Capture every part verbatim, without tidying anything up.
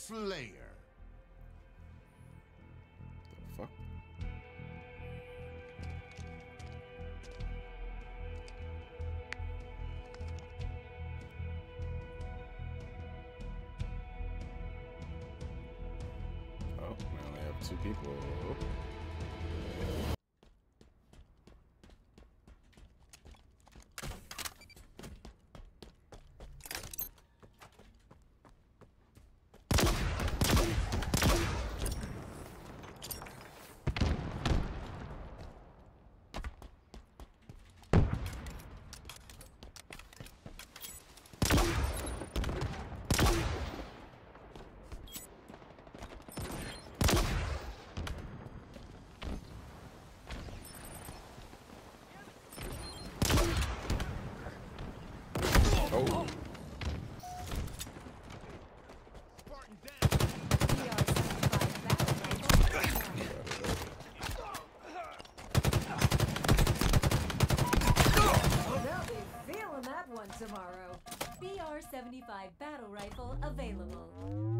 Slayer. The fuck? Oh, we only have two people. Oh. Tomorrow. B R seventy-five battle rifle available.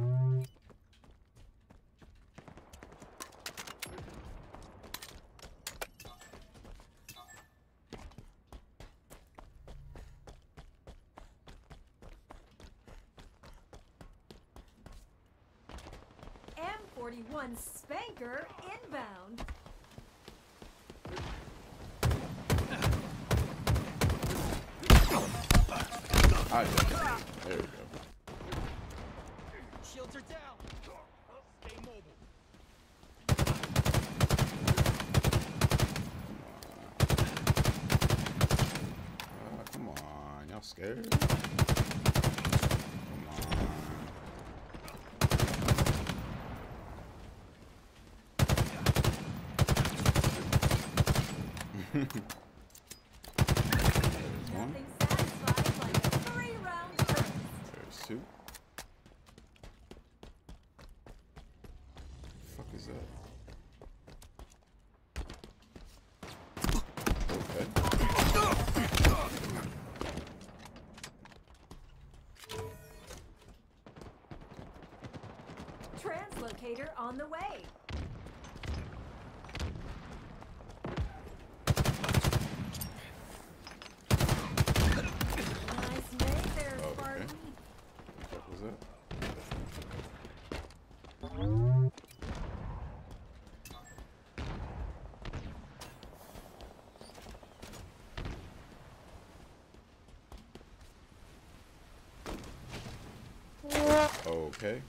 M forty-one Spanker inbound. I got it. There we go. Shields are down. Stay mobile. Uh, come on, y'all scared? Come on. There's one. There's two. What the fuck is that? Okay. Translocator on the way. Nice move there, Oh, Spartan. okay. What was that? Okay.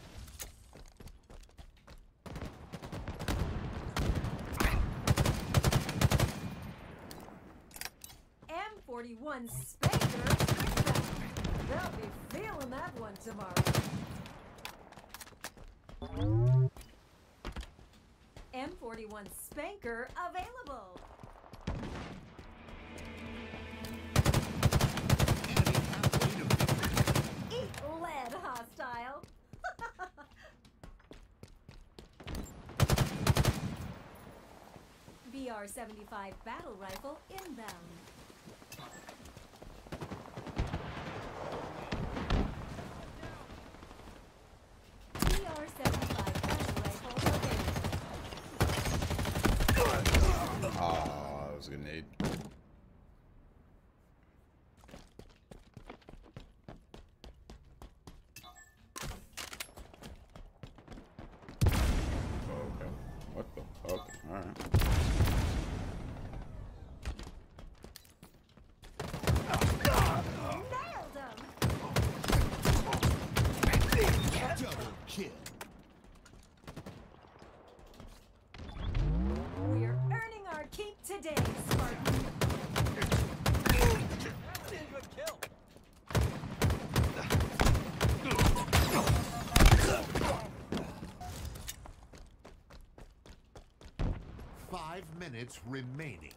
M forty-one Spanker. They'll be feeling that one tomorrow. M forty-one Spanker available. Eat lead, hostile. B R seventy-five battle rifle inbound. B R seventy-five battle rifle available. Ah, that was a grenade. Okay. What the? Okay. All right. Nailed him! Double kill. We're earning our keep today, Spartan. That's a good kill. Five minutes remaining.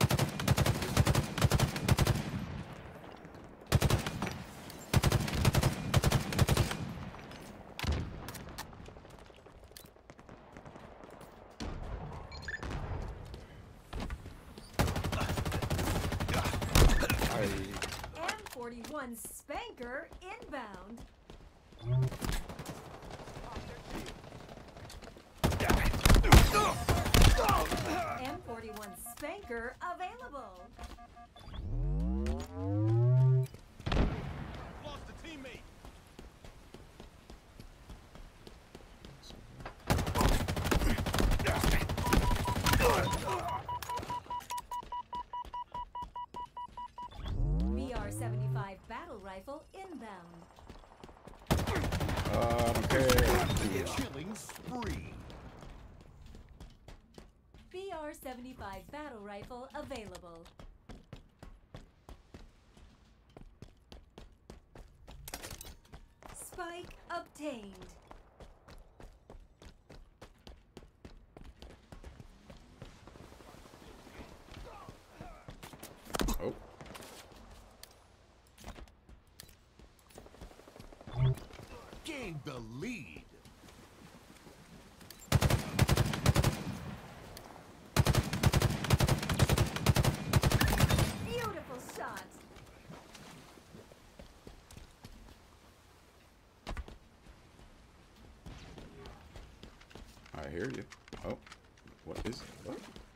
M forty-one Spanker inbound. Oh, they're R seventy-five battle rifle available. Spike obtained. Oh. Gained the lead. Beautiful shot. I hear you. Oh. What is it? What?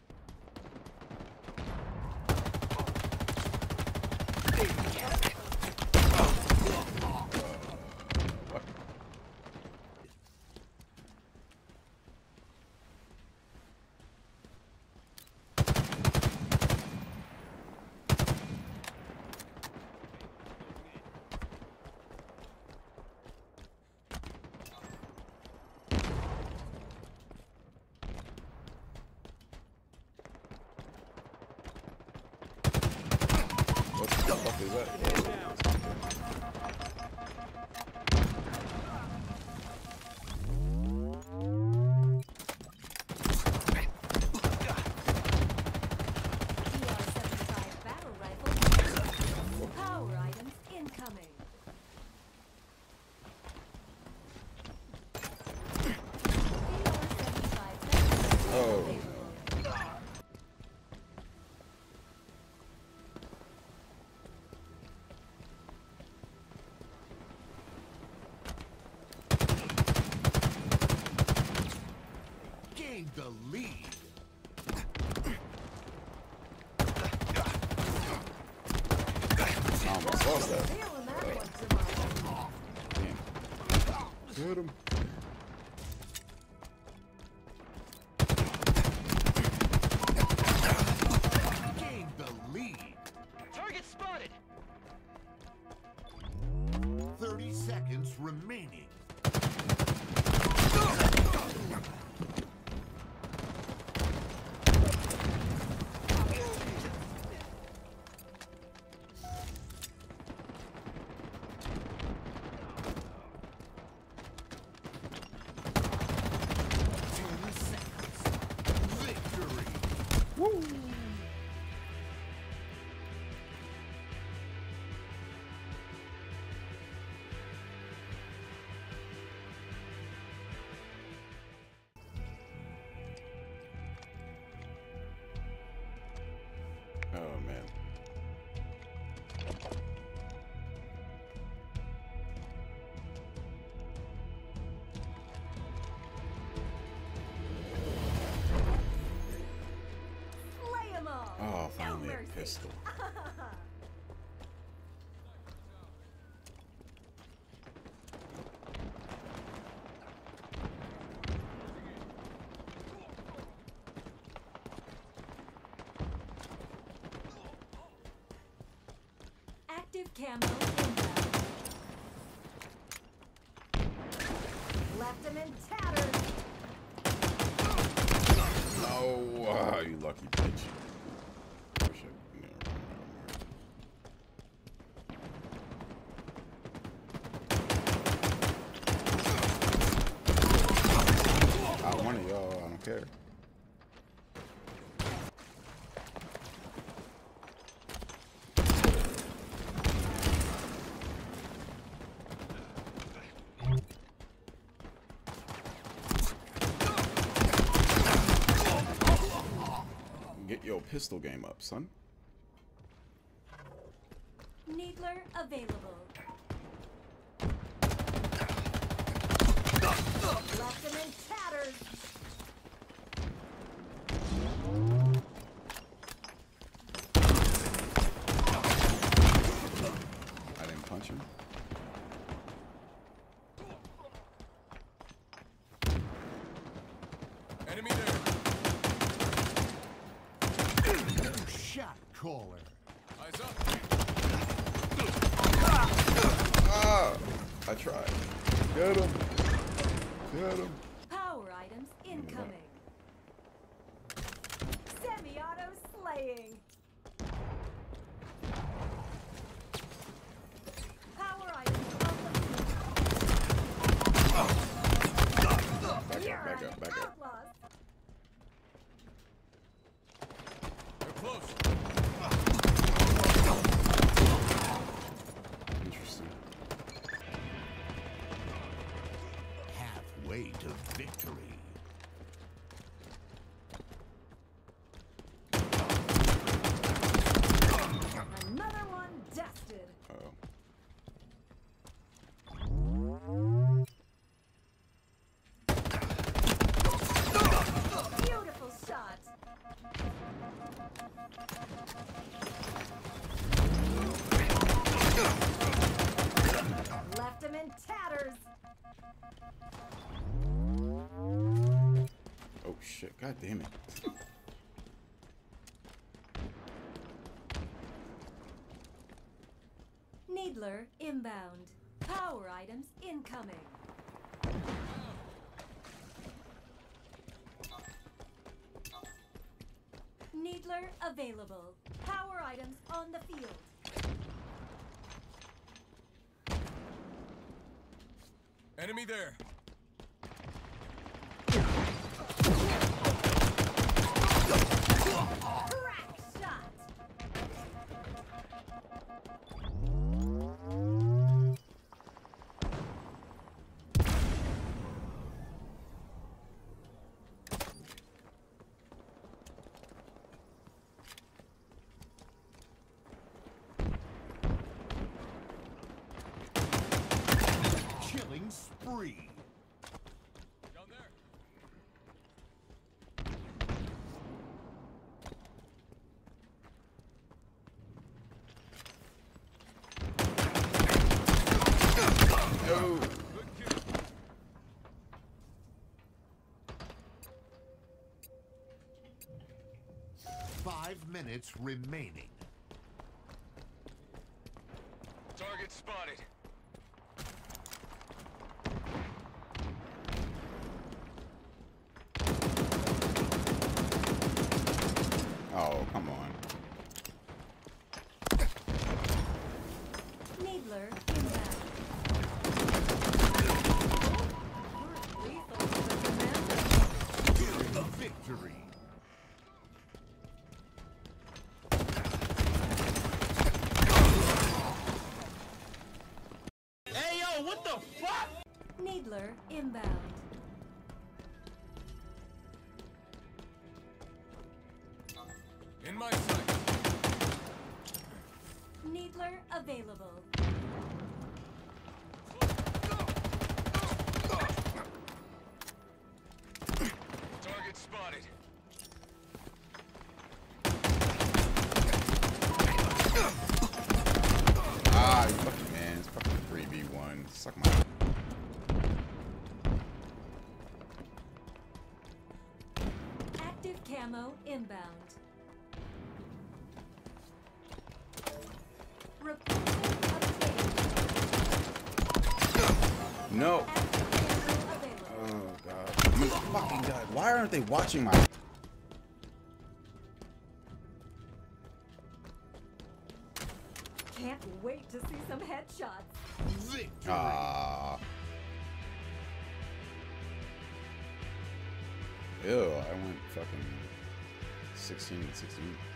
What the fuck is that? E R seventy-five battle rifle. Power items incoming. E R seventy-five battle rifle Oh. available. Gained the lead. I almost lost that. Feeling that one, Jamal. Damn. Get him. Gained the lead. Target spotted. thirty seconds remaining. ten seconds. Victory. Woo. Oh man. Slay 'em all. Oh, No finally mercy. a pistol. Active camo inbound. Left him in tatters. No, ah, you lucky bitch. Wish I, never mind. I one of y'all, I don't care. Get your pistol game up, son. Needler available. Left him in tatters. I didn't punch him. Enemy there. Shot caller. Eyes up. Ah! I tried. Get him. Get him. Power items incoming. dying. Power items on the field. Back You're up, back an up, back up. outlaw. They're close. Interesting. Halfway to victory. Another one dusted. Uh-oh. Beautiful shot. Left him in tatters. Oh shit, god damn it. Needler inbound. Power items incoming. Needler available. Power items on the field. Enemy there. Crack shot. Killing spree. Down there. No. Good kill. Five minutes remaining. Target spotted. Oh, come on. Needler inbound. You're lethal to the commander. Nearing victory. Needler inbound. In my sight. Needler available. Target spotted. Ah, you fucking man. It's fucking three v one. Suck my. Active camo inbound. Reporting obtained. No. Active camo available. Oh god. I mean, fucking god. Why aren't they watching my? Can't wait to see some headshots. Victory. Ah. Ew, I went fucking sixteen and sixteen.